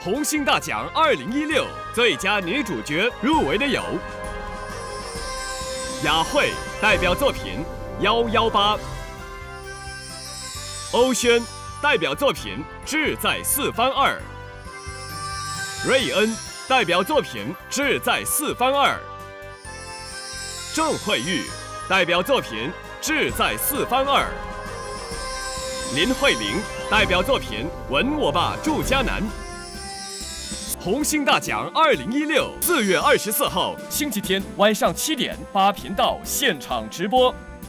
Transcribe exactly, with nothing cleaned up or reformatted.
红星大奖二零一六最佳女主角入围的有雅慧代表作品《幺幺八》，欧萱代表作品《志在四方二》，瑞恩代表作品《志在四方二》，郑慧玉代表作品《志在四方二》，林慧玲代表作品《吻我吧，祝家南》。红星大奖二零一六四月二十四号星期天晚上七点，八频道现场直播。